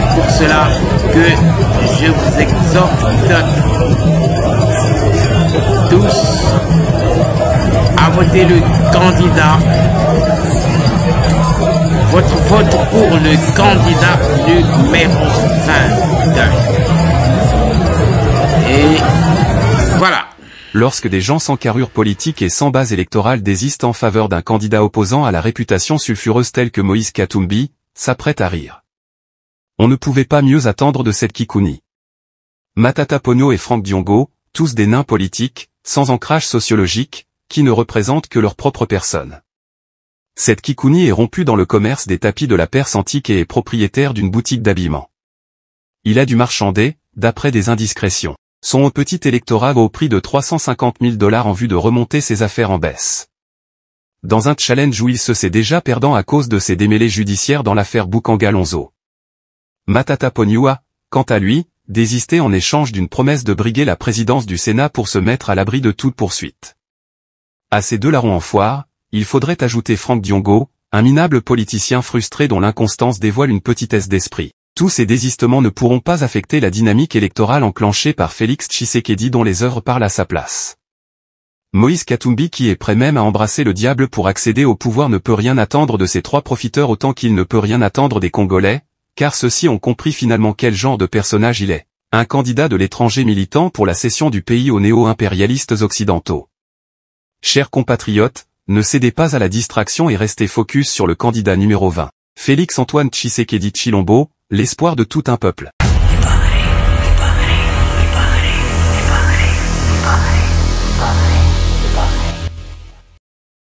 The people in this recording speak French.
pour cela que je vous exhorte tous à voter le candidat, votre vote pour le candidat numéro 22. Et voilà. Lorsque des gens sans carrure politique et sans base électorale désistent en faveur d'un candidat opposant à la réputation sulfureuse telle que Moïse Katumbi, s'apprête à rire. On ne pouvait pas mieux attendre de cette Kikouni. Matata Ponyo et Franck Diongo, tous des nains politiques, sans ancrage sociologique, qui ne représentent que leur propre personne. Cette Kikouni est rompue dans le commerce des tapis de la Perse antique et est propriétaire d'une boutique d'habillement. Il a dû marchander, d'après des indiscrétions. Son petit électorat va au prix de 350 000 $ en vue de remonter ses affaires en baisse. Dans un challenge où il se sait déjà perdant à cause de ses démêlés judiciaires dans l'affaire Bukanga-Lonzo. Matata Ponyo a, quant à lui, désisté en échange d'une promesse de briguer la présidence du Sénat pour se mettre à l'abri de toute poursuite. À ces deux larrons en foire, il faudrait ajouter Franck Diongo, un minable politicien frustré dont l'inconstance dévoile une petitesse d'esprit. Tous ces désistements ne pourront pas affecter la dynamique électorale enclenchée par Félix Tshisekedi dont les œuvres parlent à sa place. Moïse Katumbi qui est prêt même à embrasser le diable pour accéder au pouvoir ne peut rien attendre de ces trois profiteurs autant qu'il ne peut rien attendre des Congolais, car ceux-ci ont compris finalement quel genre de personnage il est. Un candidat de l'étranger militant pour la cession du pays aux néo-impérialistes occidentaux. Chers compatriotes, ne cédez pas à la distraction et restez focus sur le candidat numéro 20. Félix Antoine Tshisekedi Tshilombo, l'espoir de tout un peuple.